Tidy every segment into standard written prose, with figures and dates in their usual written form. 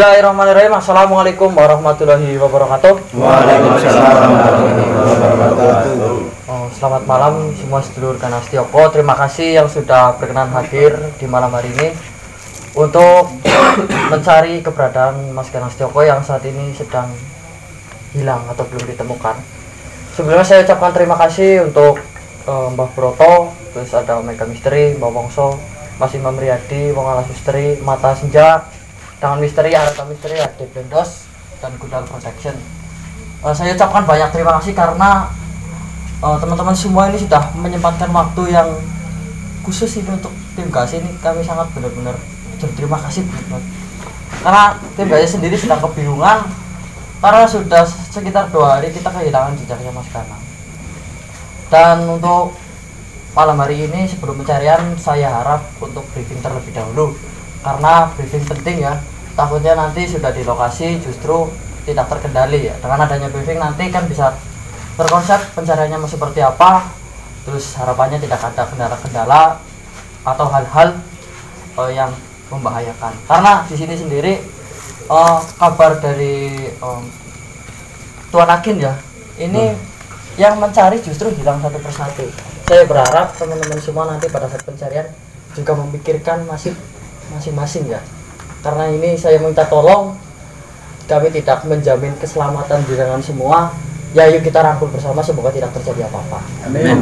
Bismillahirrahmanirrahim. Assalamualaikum warahmatullahi wabarakatuh. Waalaikumsalam warahmatullahi wabarakatuh. Selamat malam semua sedulur Ganas Tioko. Terima kasih yang sudah berkenan hadir di malam hari ini untuk mencari keberadaan Mas Ganas Tioko yang saat ini sedang hilang atau belum ditemukan. Sebelumnya saya ucapkan terima kasih untuk Mbah Broto, terus ada Mega Misteri, Mbak Wongso, Mas Imam Riyadi, Wong Alas Misteri, Mata Senja, Tangan Misteri, Arata Misteri, Ade Blendos, dan Gudal Protection. Saya ucapkan banyak terima kasih karena teman-teman semua ini sudah menyempatkan waktu yang khusus ini untuk tim GAS ini. Kami sangat benar-benar berterima kasih banget. Karena tim GAS sendiri sedang kebingungan karena sudah sekitar 2 hari kita kehilangan jejaknya Mas Kanang. Dan untuk malam hari ini sebelum pencarian saya harap untuk briefing terlebih dahulu karena briefing penting ya. Takutnya nanti sudah di lokasi justru tidak terkendali ya. Dengan adanya briefing nanti kan bisa terkonsep pencariannya mau seperti apa, terus harapannya tidak ada kendala-kendala atau hal-hal yang membahayakan. Karena di sini sendiri kabar dari Tuan Akin ya, ini yang mencari justru hilang satu persatu. Saya berharap teman-teman semua nanti pada saat pencarian juga memikirkan masing-masing ya. Karena ini saya minta tolong, kami tidak menjamin keselamatan di tangan semua. Ya yuk kita rangkul bersama, semoga tidak terjadi apa-apa. Amin.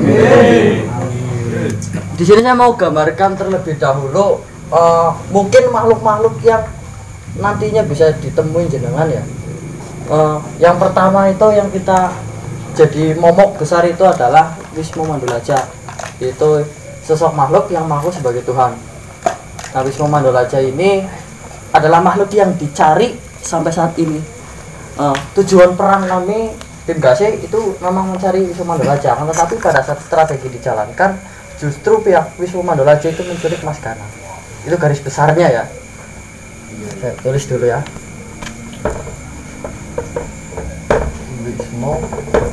Di sini saya mau gambarkan terlebih dahulu mungkin makhluk-makhluk yang nantinya bisa ditemui jenengan ya. Yang pertama itu yang kita jadi momok besar itu adalah Wismu Mandalaja, yaitu sosok makhluk yang mengaku sebagai Tuhan. Nah, Wismu Mandalaja ini adalah makhluk yang dicari sampai saat ini. Tujuan perang kami tim GASE itu memang mencari Wismu Mandalaja, tetapi pada saat strategi dijalankan justru pihak Wismu Mandalaja itu menculik Mas Kanang. Itu garis besarnya ya. Saya tulis dulu ya. Wismu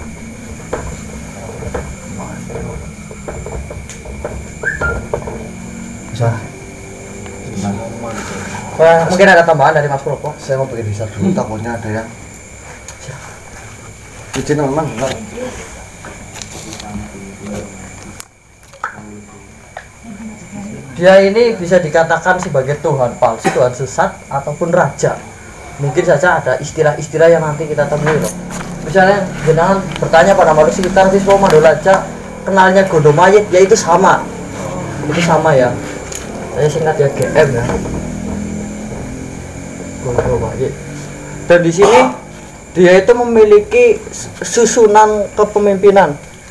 bisa. Mungkin ada tambahan dari Mas Propo. Saya mau pergi riset dulu, takutnya ada yang izin memang enggak. Dia ini bisa dikatakan sebagai Tuhan palsu, Tuhan sesat, ataupun raja. Mungkin saja ada istilah-istilah yang nanti kita temui loh. Misalnya jenengan bertanya pada makhluk sekitar Wismu Mandalaja kenalnya Gondomayit, ya itu sama. Itu sama ya. Saya singkat ya GM ya. Gondomayit. Dan di sini dia itu memiliki susunan kepemimpinan.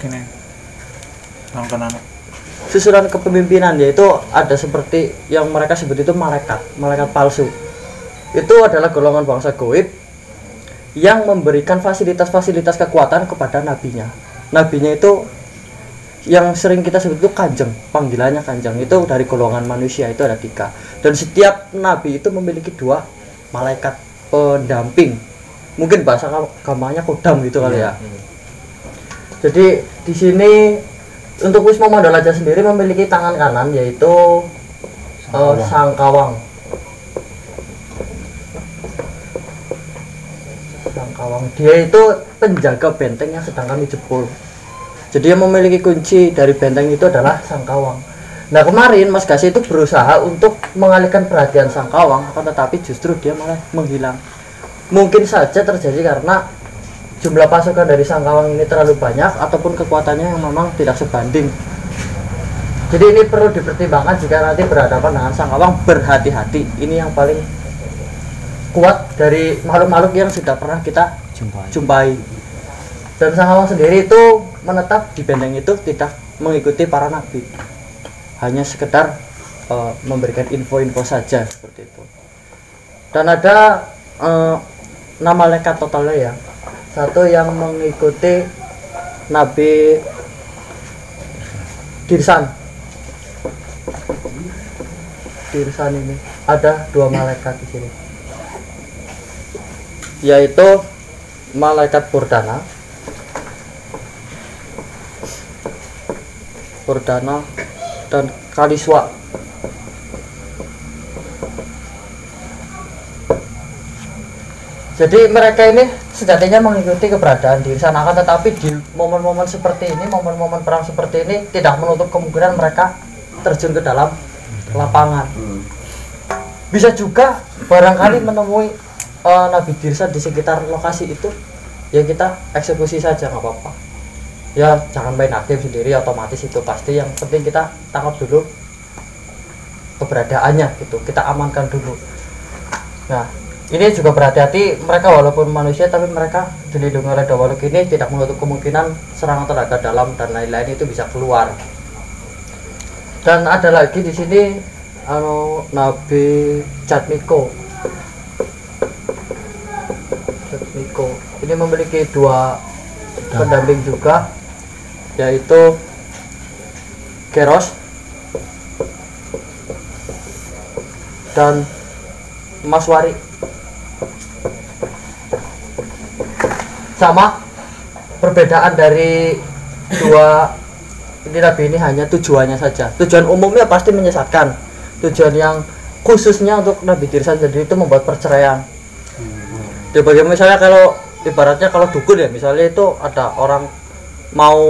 Susunan kepemimpinan yaitu ada seperti yang mereka sebut itu malaikat palsu. Itu adalah golongan bangsa goib yang memberikan fasilitas-fasilitas kekuatan kepada nabinya. Nabinya itu yang sering kita sebut itu kanjeng, panggilannya kanjeng, itu dari golongan manusia itu ada 3. Dan setiap nabi itu memiliki 2 malaikat pendamping. Mungkin bahasa agamanya kodam gitu kali ya. Jadi di sini untuk Wismu Mandalaja sendiri memiliki tangan kanan yaitu Sangkawang. Dia itu penjaga benteng yang sedang kami jebol. Jadi yang memiliki kunci dari benteng itu adalah Sangkawang. Nah kemarin Mas Gasi itu berusaha untuk mengalihkan perhatian Sangkawang, tetapi justru dia malah menghilang. Mungkin saja terjadi karena jumlah pasukan dari Sangkawang ini terlalu banyak ataupun kekuatannya yang memang tidak sebanding. Jadi ini perlu dipertimbangkan jika nanti berhadapan dengan Sangkawang, berhati-hati. Ini yang paling kuat dari makhluk-makhluk yang sudah pernah kita jumpai. Dan Sangkawang sendiri itu menetap di benteng itu tidak mengikuti para nabi, hanya sekedar memberikan info-info saja seperti itu. Dan ada 6 malaikat totalnya ya. Satu yang mengikuti Nabi Dirsan ini ada 2 malaikat di sini, yaitu malaikat Purdana dan Kaliswa. Jadi mereka ini sejatinya mengikuti keberadaan diri sana, akan tetapi di momen-momen seperti ini, momen-momen perang seperti ini tidak menutup kemungkinan mereka terjun ke dalam lapangan. Bisa juga barangkali menemui Nabi Dirsa di sekitar lokasi itu, ya kita eksekusi saja nggak apa-apa. Ya jangan main hakim sendiri, otomatis itu pasti. Yang penting kita tangkap dulu keberadaannya gitu, kita amankan dulu. Nah, ini juga berhati-hati, mereka walaupun manusia tapi mereka dilindungi oleh Dawaluk ini tidak menutup kemungkinan serangan tenaga dalam dan lain-lain itu bisa keluar. Dan ada lagi di sini Nabi Jatmiko. Ini memiliki dua pendamping juga, yaitu Keros dan Maswari. Sama, perbedaan dari dua ini nabi ini hanya tujuannya saja. Tujuan umumnya pasti menyesatkan. Tujuan yang khususnya untuk Nabi Dirsa sendiri itu membuat perceraian. Ya bagaimana misalnya kalau ibaratnya kalau dukun ya, misalnya itu ada orang mau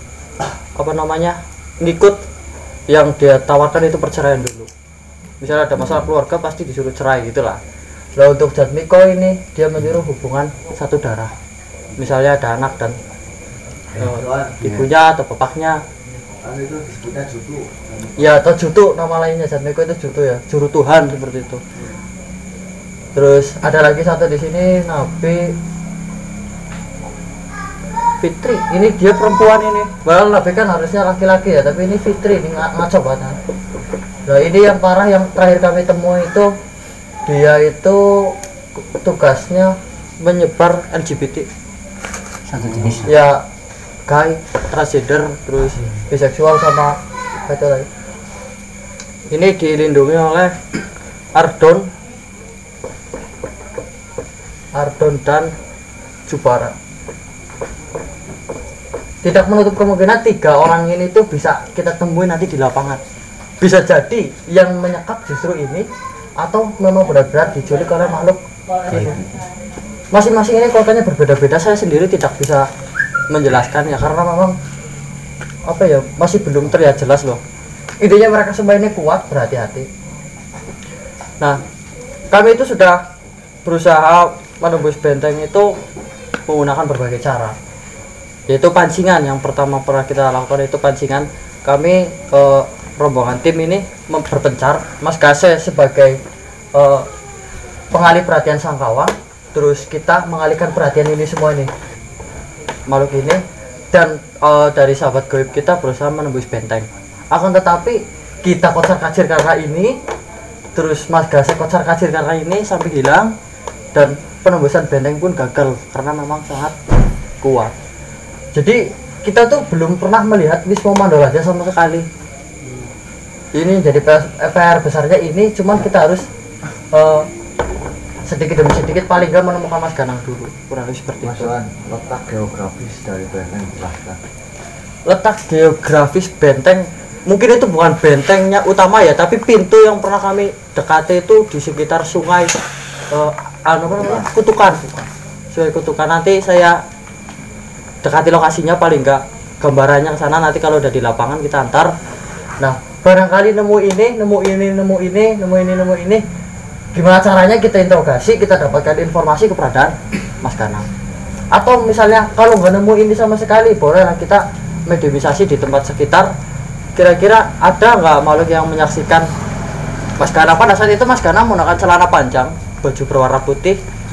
ngikut yang dia tawarkan itu perceraian dulu. Misalnya ada masalah keluarga pasti disuruh cerai gitulah. Nah untuk Jatmiko ini dia menyuruh hubungan satu darah. Misalnya ada anak dan ibunya atau bapaknya. Itu disebutnya jutu. Ya atau jutu, nama lainnya Jatmiko itu jutu ya, juru Tuhan seperti itu. Terus ada lagi satu di sini Nabi Fitri. Ini dia perempuan ini. Padahal Nabi kan harusnya laki-laki ya, tapi ini Fitri, ini ngaco banget. Nah ini yang parah, yang terakhir kami temui itu dia itu tugasnya menyebar LGBT. Satu jenis Ya gay, transgender, terus biseksual sama itu lagi. Ini dilindungi oleh Ardon dan Jubara. Tidak menutup kemungkinan tiga orang ini tuh bisa kita temui nanti di lapangan. Bisa jadi yang menyekap justru ini, atau memang benar-benar diculik oleh makhluk ini. Masing-masing ini kontennya berbeda-beda, saya sendiri tidak bisa menjelaskan ya, karena memang masih belum terlihat jelas loh. Intinya mereka semua ini kuat, berhati-hati. Nah, kami itu sudah berusaha menembus benteng itu menggunakan berbagai cara, yaitu pancingan. Yang pertama pernah kita lakukan itu pancingan. Kami rombongan tim ini berpencar, Mas Gase sebagai pengalih perhatian Sangkawa, terus kita mengalihkan perhatian ini semua ini makhluk ini, dan dari sahabat gaib kita berusaha menembus benteng. Akan tetapi kita kocar kacir karena ini, terus Mas Gase kocar kacir karena ini sampai hilang, dan penembusan benteng pun gagal karena memang sangat kuat. Jadi kita tuh belum pernah melihat Wisma Mandalaja sama sekali. Ini jadi PR besarnya ini, cuman kita harus sedikit demi sedikit paling nggak menemukan Mas Ganang dulu, kurang lebih seperti itu. Letak geografis dari benteng jelaskan. Letak geografis benteng mungkin itu bukan bentengnya utama ya, tapi pintu yang pernah kami dekati itu di sekitar sungai Kutukan. Sungai Kutukan. Nanti saya dekati lokasinya, paling nggak gambarannya ke sana. Nanti kalau udah di lapangan kita antar. Nah, barangkali nemu ini. Gimana caranya kita interogasi, kita dapatkan informasi keberadaan Mas Ganang. Atau misalnya kalau nggak nemu ini sama sekali, bolehlah kita mediumisasi di tempat sekitar. Kira-kira ada nggak makhluk yang menyaksikan Mas Ganang? Pada saat itu Mas Ganang menggunakan celana panjang, baju berwarna putih,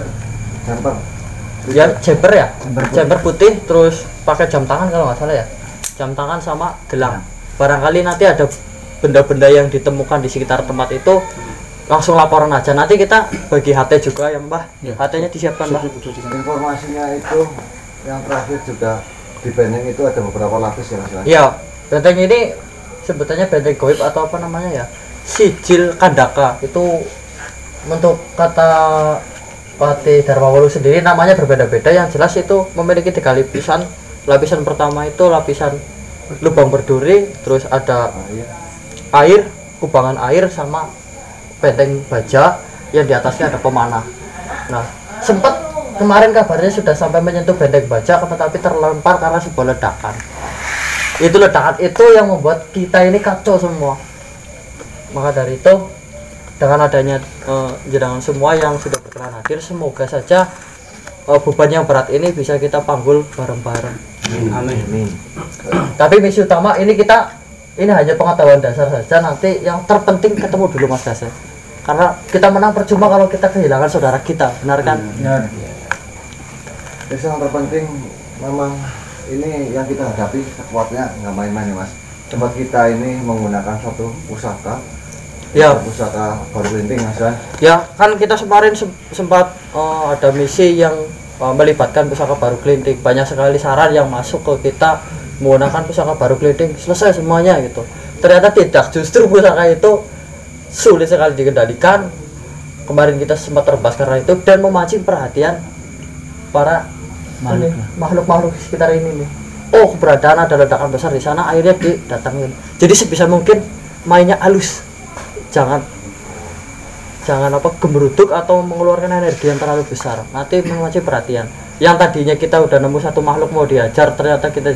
jemper putih, terus pakai jam tangan kalau nggak salah ya, jam tangan sama gelang. Barangkali nanti ada benda-benda yang ditemukan di sekitar tempat itu, langsung laporan aja. Nanti kita bagi HT juga ya Mbah. HT-nya disiapkan Mbah. Informasinya itu yang terakhir juga di benteng itu ada beberapa lapis ya Mas. Iya, benteng ini sebutannya benteng goib atau apa namanya ya, Sijil Kandaka. Itu untuk kata Pati Darmawolu sendiri namanya berbeda-beda. Yang jelas itu memiliki 3 lapisan. Lapisan pertama itu lapisan lubang berduri, terus ada air, kubangan air, sama benteng baja yang di atasnya ada pemanah. Nah, sempat kemarin kabarnya sudah sampai menyentuh Benteng Baja, tetapi terlempar karena sebuah ledakan. Itu ledakan itu yang membuat kita ini kacau semua. Maka dari itu, dengan adanya jenengan semua yang sudah berkenan hadir, semoga saja beban yang berat ini bisa kita panggul bareng-bareng. Amin. Tapi misi utama ini ini hanya pengetahuan dasar saja. Nanti yang terpenting ketemu dulu Mas Dasar. Karena kita menang percuma kalau kita kehilangan saudara kita, benar kan? Benar. Jadi yang terpenting memang ini yang kita hadapi kuatnya nggak main-main ya Mas. Tempat kita ini menggunakan suatu pusaka. Ya. Pusaka baru linting Mas kan. Ya kan kita kemarin sempat ada misi yang melibatkan pusaka baru kelinting. Banyak sekali saran yang masuk ke kita menggunakan pusaka baru kelinting, selesai semuanya gitu. Ternyata tidak, justru pusaka itu sulit sekali dikendalikan. Kemarin kita sempat terbahas karena itu dan memancing perhatian para makhluk-makhluk sekitar ini nih. Oh, keberadaan ada ledakan besar di sana, akhirnya didatangin. Jadi sebisa mungkin mainnya halus. Jangan gemeruduk atau mengeluarkan energi yang terlalu besar, nanti memancing perhatian. Yang tadinya kita udah nemu satu makhluk mau diajar, ternyata kita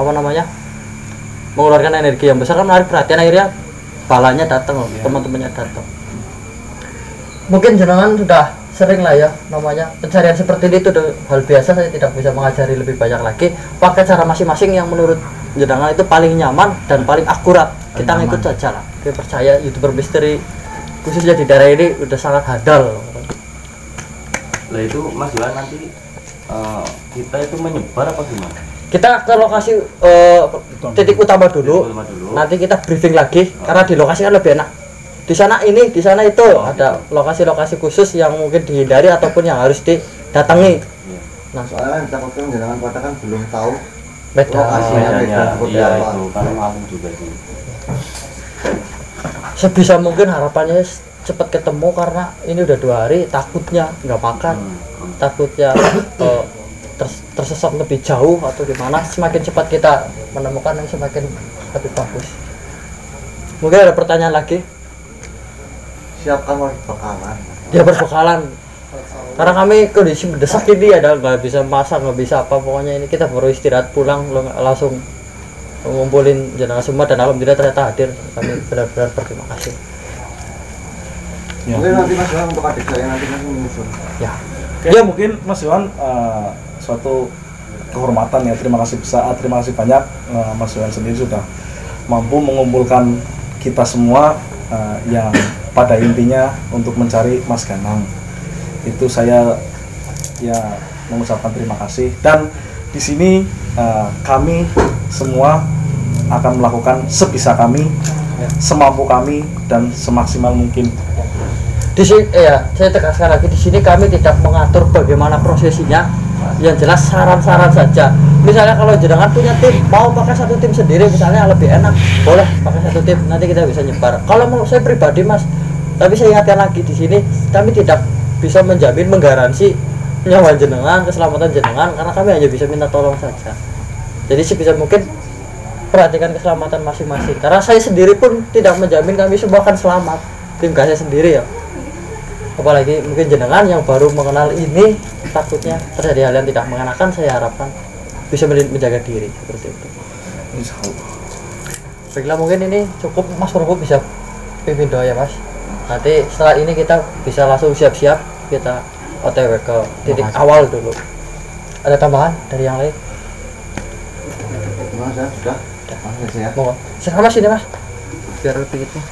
mengeluarkan energi yang besar, kan menarik perhatian, akhirnya balanya datang loh, teman-temannya datang. Mungkin jenengan sudah sering lah ya namanya pencarian seperti ini, itu hal biasa. Saya tidak bisa mengajari lebih banyak lagi, pakai cara masing-masing yang menurut jenengan itu paling nyaman dan paling akurat. Kita ngikut saja lah. Saya percaya YouTuber misteri khususnya di daerah ini udah sangat handal. Lah itu Mas Johan, nanti kita itu menyebar apa gimana? Kita ke lokasi titik utama dulu. Nanti kita briefing lagi karena di lokasi kan lebih enak. Di sana itu ada lokasi-lokasi khusus yang mungkin dihindari ataupun yang harus didatangi. Nah, soalnya takutnya jangan katakan belum tahu lokasinya Iya itu kan malu juga sih. Sebisa mungkin harapannya cepat ketemu, karena ini udah 2 hari, takutnya nggak makan, takutnya tersesat lebih jauh atau gimana. Semakin cepat kita menemukan yang semakin lebih bagus. Mungkin ada pertanyaan lagi? Siapkan bekalan. Ya berbekalan, karena kami kondisi mendesak ini, ada nggak bisa masak, nggak bisa apa, pokoknya ini kita baru istirahat pulang langsung ngumpulin jenazah semua, dan alhamdulillah ternyata hadir. Kami benar-benar berterima kasih. Mungkin nanti Mas Johan untuk adik saya nanti menyusun. Ya mungkin Mas Johan suatu kehormatan ya, terima kasih besar, terima kasih banyak. Mas Johan sendiri sudah mampu mengumpulkan kita semua yang pada intinya untuk mencari Mas Ganang. Itu saya ya mengucapkan terima kasih, dan di sini kami semua akan melakukan sebisa kami, semampu kami, dan semaksimal mungkin. Di sini saya tegaskan lagi, di sini kami tidak mengatur bagaimana prosesinya. Yang jelas saran-saran saja. Misalnya kalau jenengan punya tim, mau pakai satu tim sendiri misalnya lebih enak, boleh pakai satu tim, nanti kita bisa nyebar. Kalau mau saya pribadi Mas, tapi saya ingatkan lagi, di sini kami tidak bisa menjamin, menggaransi nyawa jenengan, keselamatan jenengan, karena kami hanya bisa minta tolong saja. Jadi sebisa mungkin perhatikan keselamatan masing-masing, karena saya sendiri pun tidak menjamin kami semua akan selamat, tim saya sendiri ya. Apalagi mungkin jenengan yang baru mengenal ini, takutnya terjadi hal yang tidak mengenakan. Saya harapkan bisa menjaga diri seperti itu. Insyaallah. Baiklah, mungkin ini cukup. Mas Prabu bisa pimpin doa ya Mas. Nanti setelah ini kita bisa langsung siap-siap, kita OTW ke titik awal dulu. Ada tambahan dari yang lain? Mas ya, sudah. Mas ya. Mau sama sini Mas, biar lebih itu.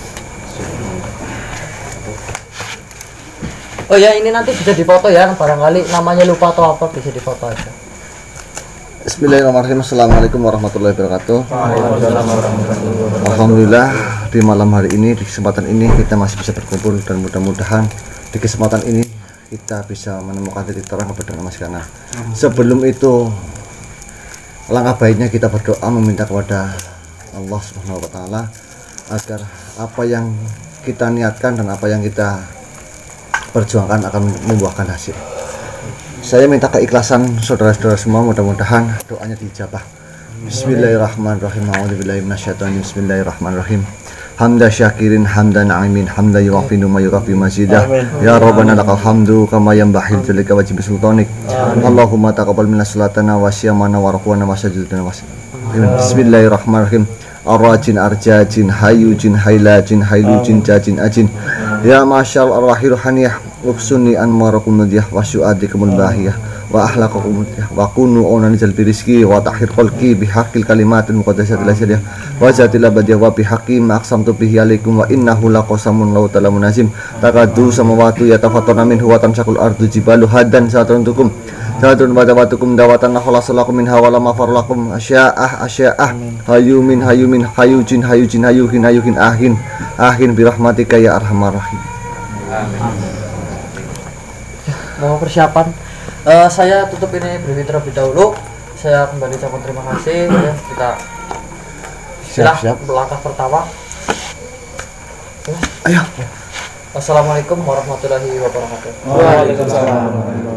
Oh ya, ini nanti bisa difoto ya, barangkali namanya lupa atau apa, bisa difoto aja. Bismillahirrahmanirrahim. Assalamualaikum warahmatullahi wabarakatuh. Alhamdulillah, di malam hari ini, di kesempatan ini kita masih bisa berkumpul, dan mudah-mudahan di kesempatan ini kita bisa menemukan titik terang kepada Mas Ganang. Sebelum itu, alangkah baiknya kita berdoa meminta kepada Allah Subhanahu wa taala agar apa yang kita niatkan dan apa yang kita perjuangkan akan membuahkan hasil. Saya minta keikhlasan saudara-saudara semua, mudah-mudahan doanya diijabah. Bismillahirrahmanirrahim. A'udzubillahi minasyaitonir rajim. Bismillahirrahmanirrahim. hamda syakirin hamda na'imin hamda yuwafi ma yukafi mazidah. Amin. Ya Rabbana lakal hamdu kama yanbaghi dzalika wajib sultanik. Allahumma taqabbal minna salatana wa siyamana wa ruku'ana wa sajudana wa Bismillahirrahmanirrahim. Arrajin arjajin hayujin hailajin hailujin jajin ajin. Ya masyal arwahir haniyah ubsuni anmarakum nadiyah wa syu'adikumul bahiyah wa ahlaqakum wa kunu onan jalbi rizki wa tahir qalqi bihaqqil kalimatil muqaddasatil asyadiyah wa zatil abadiyah wa bihaqqi ma aqsamtu bihi alaikum wa innahu laqasamun law talamun azim takadu samawati yatafattarna minhu wa tamsakul ardu jibalu hadan satantukum satun badawatukum dawatan nakhalasalakum minha wa lama farlakum asya'ah hayumin hayujin hayuhin ahin birahmatika ya arhamar rahim. Mau persiapan, saya tutup ini briefing terlebih dahulu. Saya kembali ucapkan terima kasih ya, kita Siap. langkah pertama. Ayo. Wassalamualaikum warahmatullahi wabarakatuh. Waalaikumsalam.